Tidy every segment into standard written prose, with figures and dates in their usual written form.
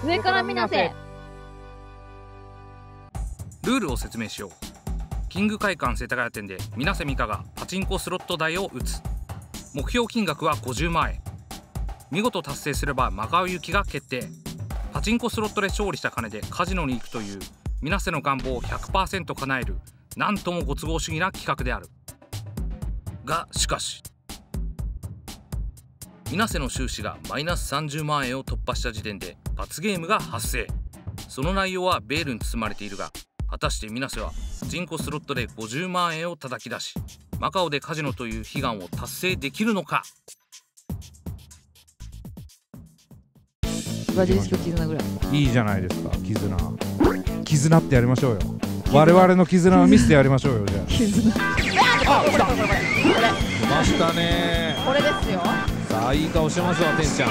上からみなせ。 ルールを説明しよう。キング会館世田谷店で水瀬美香がパチンコスロット台を打つ。目標金額は50万円。見事達成すればマカオ行きが決定。パチンコスロットで勝利した金でカジノに行くという水瀬の願望を 100% 叶える、なんともご都合主義な企画である。がしかし、水瀬の収支がマイナス30万円を突破した時点で罰ゲームが発生。その内容はベールに包まれているが、果たして水瀬はパチンコスロットで50万円を叩き出し、マカオでカジノという悲願を達成できるのか。 バジリスク絆ぐらいいいじゃないですか。絆ってやりましょうよ。我々の絆を見せてやりましょうよ。じゃあ絆。あ、来た。これ来ましたね。 これですよ。 さあいい顔してますわ、てんちゃん。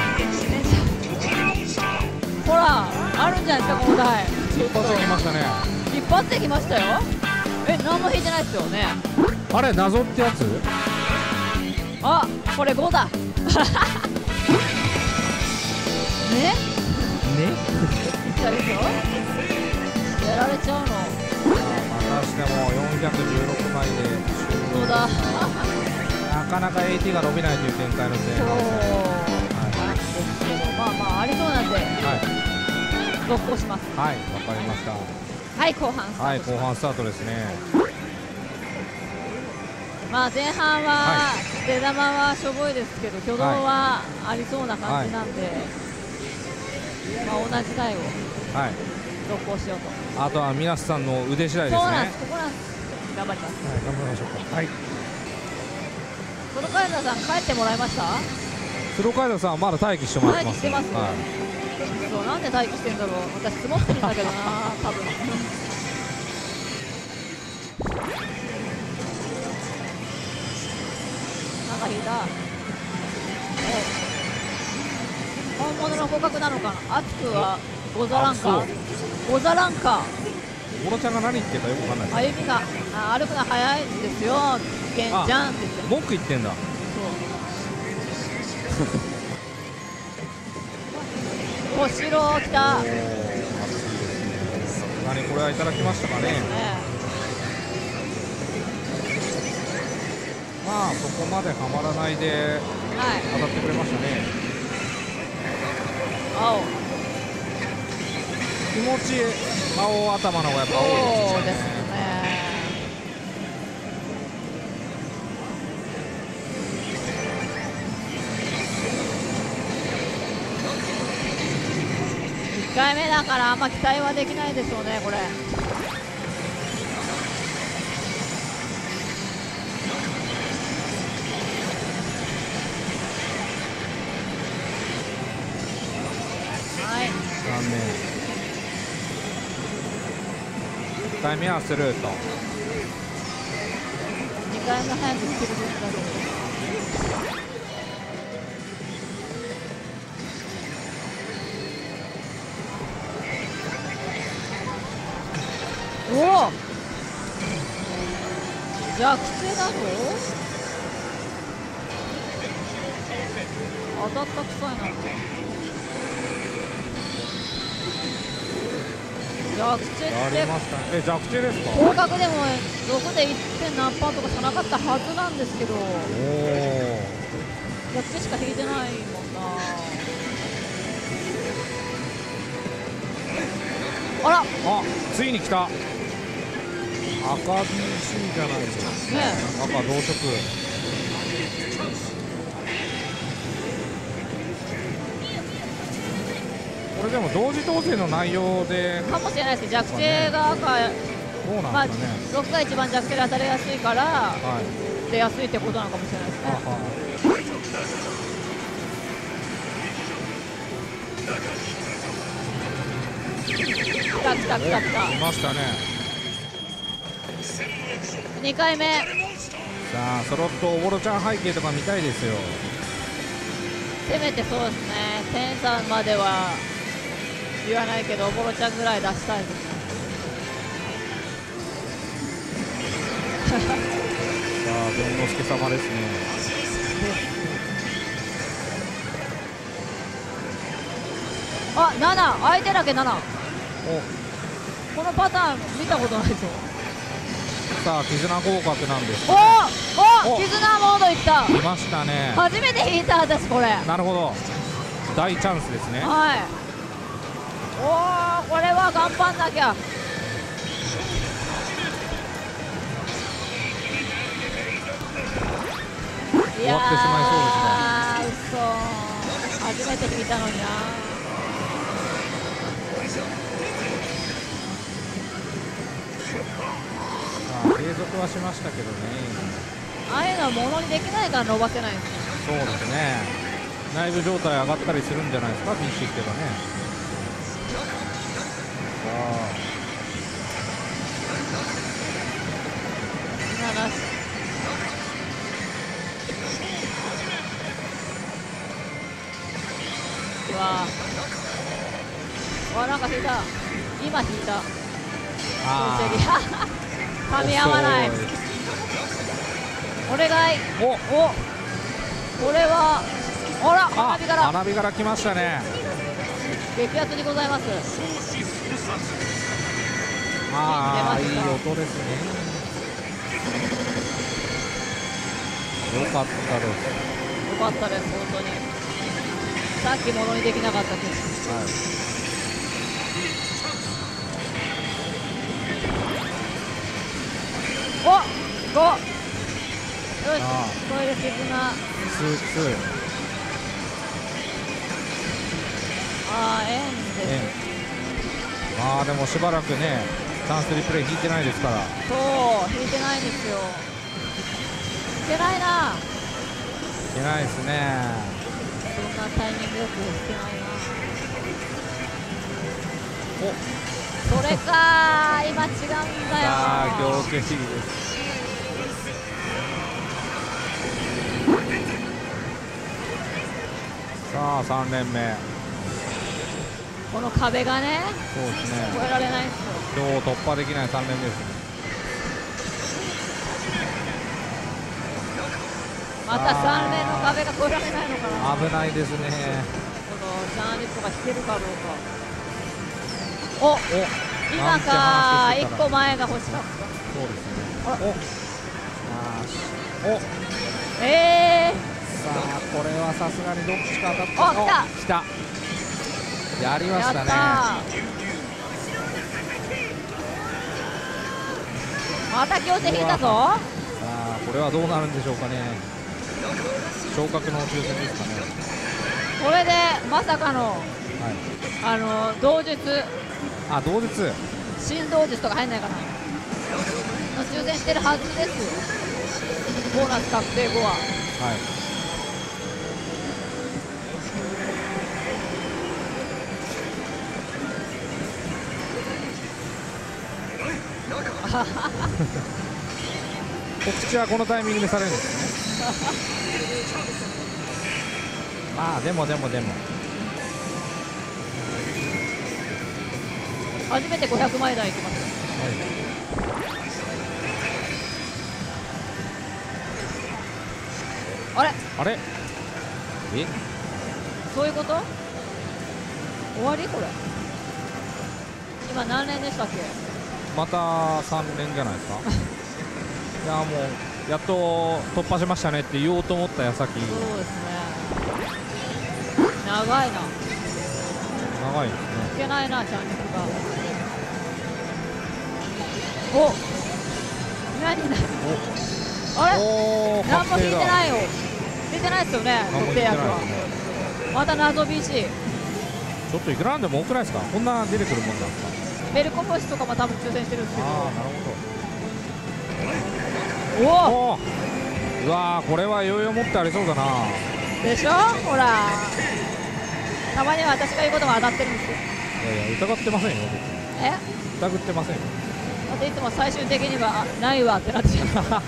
ほら、あるんじゃないですか、この台。 一発できましたね。 一発できましたよ。何も引いてないですよね。 あれ謎ってやつ？ あ、これ5だ。ね？いったでしょ。やられちゃうの。 またしても416枚で終了。 そうだ。 なかなか AT が伸びないという展開の前そう半なんですけど、まあまあありそうなんで、続行します。 はい、わかりました。 はい、後半スタート。 はい、後半スタートですね。 まあ前半は出玉はしょぼいですけど、挙動はありそうな感じなんで、まあ同じ台を続行しようと。 あとは水瀬さんの腕次第ですね。 そうなんです。ここなんです。頑張ります。 はい、頑張りましょうか。はい。 ソロカイザーさん帰ってもらいました？ スローカイザーさんはまだ待機してもらってます。 待機してます。そう、なんで待機してんだろう。私積もってるんだけどな、多分。なんか引いた。本物の互角なのかな。熱くはゴザランカ。ゴザランカ。 オロちゃんが何言ってるかよくわかんない。 歩みが歩くの早いんですよ。危険じゃんって言って。 文句言ってんだ。 小四郎来た。 何これはいただきましたかね。まあそこまではまらないで当たってくれましたね。 青。 気持ち青頭の方がやっぱ多いそうですね。1回目だからあんま期待はできないでしょうね、これ。はい、 残念。1回目はスルート。 2回目早くスキルでしたけど。おお、弱点だぞ。当たったくさいな。弱点って弱点ですか。 合格でも6で 1. 点何パーとかしかなかったはずなんですけど、弱点しか引いてないもんな。あら、 ついに来た。赤 BC じゃないですか。 ね、 赤同色。これでも同時当選の内容でかもしれないです。弱点が赤、まあ6が一番弱点で当たりやすいから、出やすいってことなのかもしれないですね。来た来た来た来た。 来ましたね。 2回目。 さあ、ソロットおぼろちゃん背景とか見たいですよ。 せめてそうですね、天さんまでは言わないけど、おぼろちゃんぐらい出したいですね。 さあ、文之助様ですね。 あ、7、相手だけ7。 お、 このパターン見たことないぞ。 さあ絆合格なんです。 お、絆モードいった。 来ましたね。 初めて引いた私これ。 なるほど、大チャンスですね。 はい。おお、これは頑張んなきゃ。 終わってしまいそうですね。 嘘、初めて引いたのにな。 継続はしましたけどね。 ああいうのはものにできないから伸ばせないんですよ。 そうですね、内部状態上がったりするんじゃないですか、PC っていうのはね。 今なし。うわなんか引いた。今引いた。 あソーセリ噛み合わない。お願い。これはあら、花火から花火から来ましたね。 激アツにございます。 ああ、いい音ですね。よかったです。 よかったです、本当に。さっきものにできなかったです。 はい。 5。よし、これで絆。 2。 円です。 まあでもしばらくね、チャンスリプレイ引いてないですから。 そう、引いてないんですよ。引けないな。 引けないですね。 そんなタイミングよく引けないな。それかー、今違うんだよ。 さあ、強敵です。さあ、3連目。 この壁がね、 そうですね、 越えられないんですよ。 今日突破できない3連目ですね。 また3連の壁が越えられないのかな。 危ないですね。 このジャーニットが引けるかどうか。今かー、1個前が欲しかった。 そうですね。さあ、これはさすがにどっちか当たった。来た。やりましたね。 また強敵引いたぞ。 さあ、これはどうなるんでしょうかね。昇格の抽選ですかね。 これでまさかの、同日。 同日。 新同日とか入んないかな。抽選してるはずですよ。ボーナス確定後は。はい。 告知はこのタイミングでされるんですね。まあでも初めて500枚台いきます。あれそういうこと？終わりこれ。今何連でしたっけ？ また3連じゃないですか。いやもうやっと突破しましたねって言おうと思った矢先。そうですね。 長いな。 長いですね。 いけないな、チャンネルが。何あれ？何も引いてないよ。引いてないですよね、特定役は。また謎 BC。ちょっといくらなんでも多くないですか。こんな出てくるもんなんですか。 ベルコ星とかも多分抽選してるんですけど。 なるほど。うわー、これは余裕持ってありそうだな。 でしょ、ほら。たまには私が言うことも当たってるんですよ。 いや疑ってませんよ。疑ってませんよ。 だっていつも最終的にはないわってなっちゃう。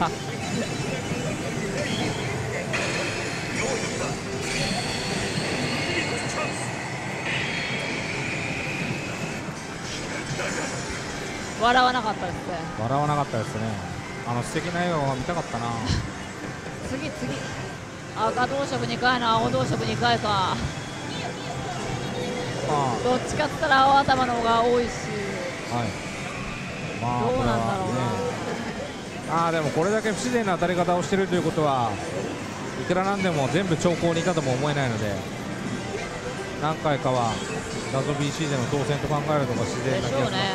笑わなかったですね。 笑わなかったですね。素敵な笑顔が見たかったな。 次赤同色2回の青同色2回か。 どっちかって言ったら青頭の方が多いし、 はい。まあどうなんだろうな。 でもこれだけ不自然な当たり方をしているということはいくらなんでも全部兆候にいたとも思えないので、何回かは謎 BC での当選と考えるのが自然な気がしますね。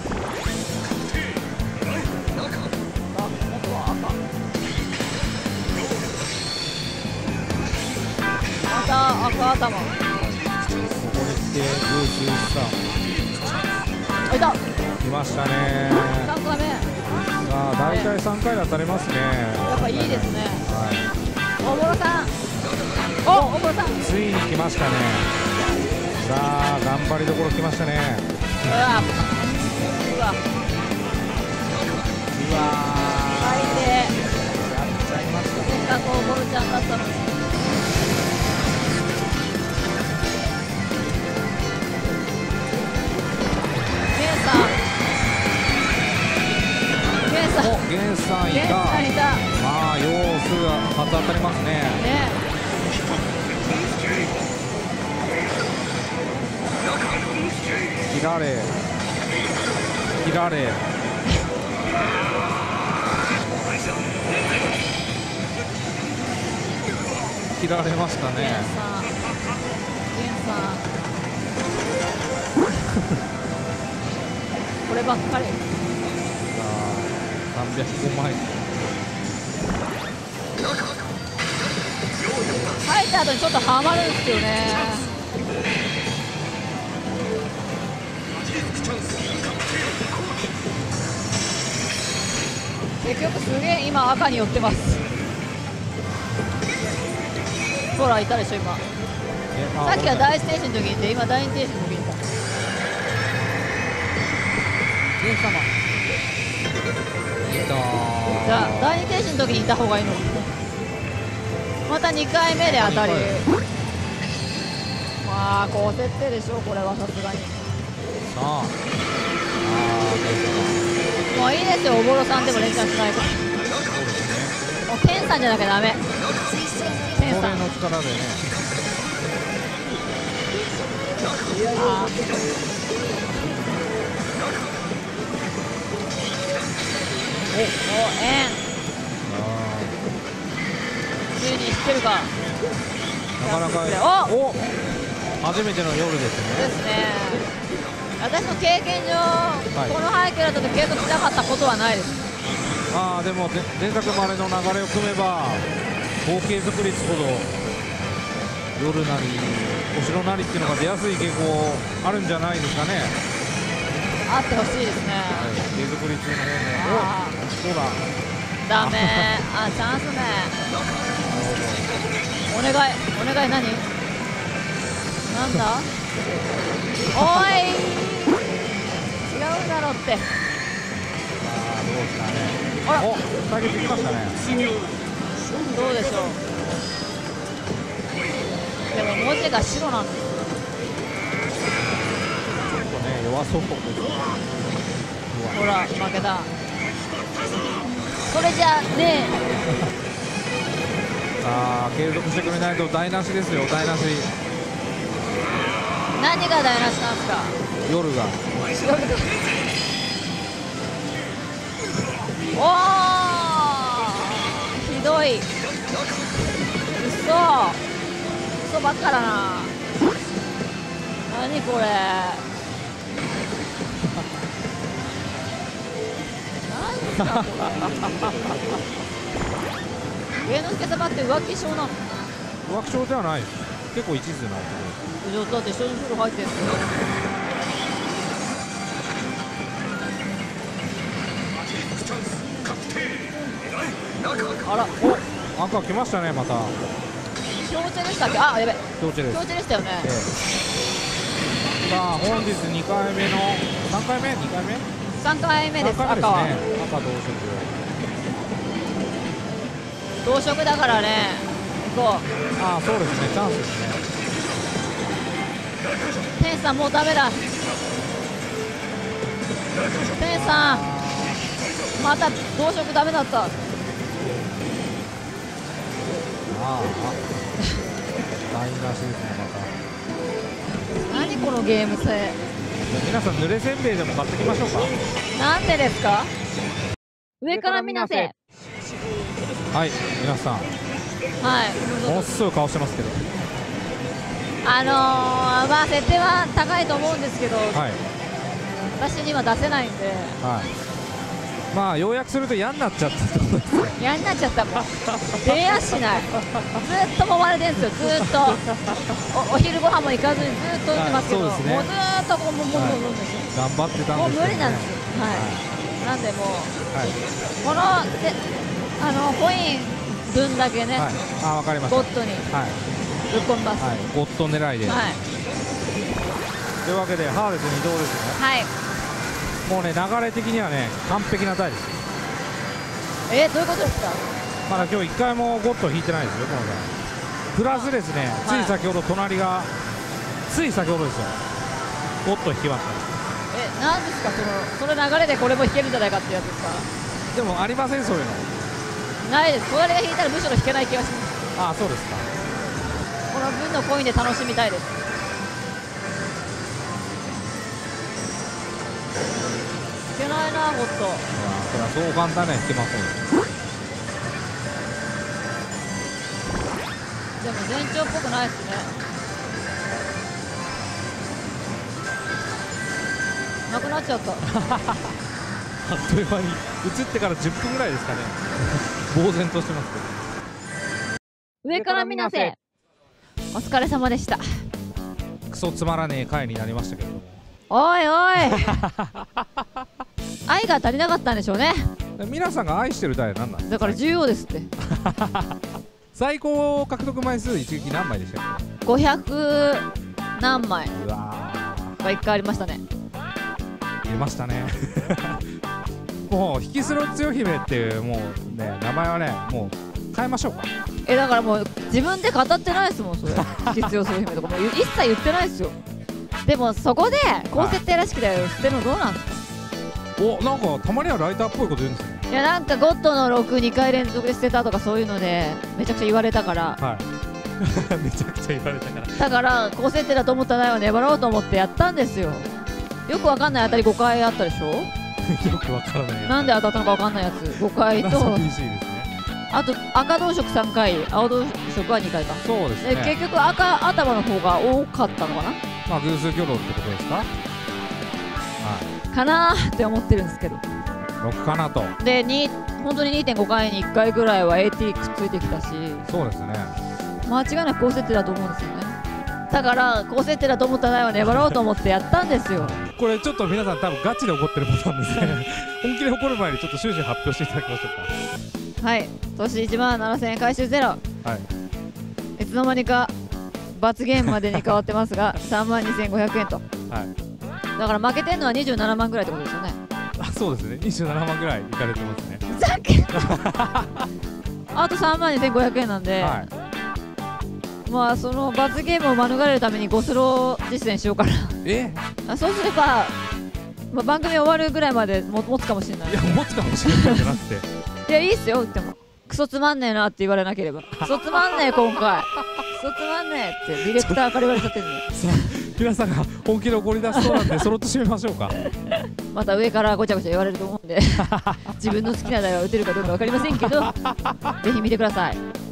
また赤頭。 ここに来てグースさあ、いた。 来ましたね。 3回目。 大体3回で当たりますね。 やっぱいいですね。 はい。 大室さん。お、大室さん。 ついに来ましたね。さあ頑張りどころ来ましたね。 うわ。最低。 やっちゃいました。 せっかく大室ちゃんだったのに。 ゲンさんいた。まあ様子が初当たりますね。切られましたね。 こればっかり。 305枚入った後にちょっとハマるんですよね。結局すげえ今赤に寄ってます。ほらいたでしょ今。さっきは第1停止の時にいて、今第2停止の時にいた。じゃあ第2停止の時にいた方がいいの。また2回目で当たり。まあ高設定でしょこれはさすがに。もういいですよ、おぼろさんでも連チャンしないと。もう天さんじゃなきゃダメ。天さんの力でね。 お、円10人知ってるか。 なかなか初めての夜ですね。 私の経験上、この背景だと継続しなかったことはないです。 でも前作までの流れを組めば合計続率ほど夜なりお城なりっていうのが出やすい傾向あるんじゃないですかね。 あってほしいですね。 継続率の方も。そうだ。 ダメ。チャンスね。お願い何？なんだ？おい。違うだろって。 どうですかね。お、下げてきましたね。 どうでしょう。でも文字が白なんです。 ちょっとね弱そうです。 ほら負けた。これじゃね継続してくれないと台無しですよ。台無し。 何が台無しなんですか。 夜が。 おおひどい。嘘ばっかだな。何これ。芸之助様って浮気症なの？ 浮気症ではないです。結構一途な男です。 だって症状書入ってるんですよ。あら、 お、赤来ましたねまた。 強制でしたっけ？あ、やべ。 強制です。 強制でしたよね。 さあ本日2回目の3回目2回目 3回目です。 赤は赤同色。 同色だからね。行こう。 そうですね、チャンスですね。 天さんもうダメだ。天さんまた同色ダメだった。 台無しですねまた。 何ここのゲーム性。 皆さん濡れせんべいでも買ってきましょうか。 なんでですか。上から見なせ。 はい、皆さんはい、 ものすごい顔してますけど、 まあ設定は高いと思うんですけど、 はい、 私には出せないんで、 はい、まあ要約すると嫌になっちゃったってことですね。 嫌になっちゃったもん。出やしない。ずっと揉まれてるんですよ。ずっとお昼ご飯も行かずにずっと言ってますけど、 はい、そうですね、 もうずっとこうもんですよ。 頑張ってたんですけど、ね、 もう無理なんですよ。はい。なんでもう、はい、このコイン分だけね、 はい、あ、わかりました。 ゴッドにぶっ込みます。 はい、ゴッド狙いで。はい。というわけでハーレス2動ですね。はい。もうね、流れ的にはね、完璧な台です。 どういうことですか。 まだ今日1回もゴッド引いてないですよ、この台。プラスですね、つい先ほど隣が、つい先ほどですよ、ゴッド引きました。 なんですか、その流れでこれも引けるんじゃないかってやつですか。 でもありません、そういうの。 ないです。隣が引いたらむしろ引けない気がします。 ああ、そうですか。 この分のコインで楽しみたいです。引けないな、ゴッド。 それはそう簡単には引けませんよ。 でも全長っぽくないですね。なくなっちゃった。 あっという間に映ってから10分ぐらいですかね。呆然としてますけど。 上から見なせ。お疲れ様でした。 クソつまらねえ回になりましたけども。 おいおい愛が足りなかったんでしょうね。 皆さんが愛してる台は何なんですか。 だから重要ですって。 最高獲得枚数一撃何枚でしたっけ。 500何枚。 うわが1回ありましたね。 入れましたね。もう引きスロッ強姫っていうもうね、名前はね、もう変えましょうか。 だからもう自分で語ってないですもん、それ。引き強する姫とかもう一切言ってないですよ。でもそこで高設定らしくだよ、捨てるのどうなんですか。 お、なんかたまにはライターっぽいこと言うんですね。 いや、なんかゴッドの62回連続で捨てたとかそういうのでめちゃくちゃ言われたから、 はいめちゃくちゃ言われたから、 だから高設定だと思った台を粘ろうと思ってやったんですよ。よくわかんない当たり5回あったでしょ。 よくわからないやつ。 なんで当たったのかわかんないやつ5回と、あと赤同色3回、青同色は2回か。 そうですね。 結局赤頭の方が多かったのかな。 まあ偶数挙動ってことですか。はい。 かなーって思ってるんですけど。 6かなと。 で本当に 2.5 回に1回ぐらいは AT くっついてきたし。 そうですね。 間違いなく高設定だと思うんですよね。だから高設定だと思った台は粘ろうと思ってやったんですよ。 これちょっと皆さん多分ガチで怒ってるパターンですね。本気で怒る前にちょっと終始発表していただきましょうか。 はい、年1万7000円回収ゼロ。はい、いつの間にか罰ゲームまでに変わってますが3万2500円と。はい、だから負けてんのは27万ぐらいってことですよね。 あ、そうですね、27万ぐらいいかれてますね。 ふざけあと3万2500円なんで、はい、まあその罰ゲームを免れるために5スロー実践しようかな。そうすれば、まあ、番組終わるぐらいまで持つかもしれない。 いや、持つかもしれないんじゃなくていや、いいっすよ、打ってもクソつまんねえなって言われなければ。クソつまんねえ今回クソつまんねえってディレクターから言われちゃってるんで皆さんが本気で怒り出しそうなんでそろっと締めましょうか。 また上からごちゃごちゃ言われると思うんで自分の好きな台は打てるかどうか分かりませんけどぜひ見てください。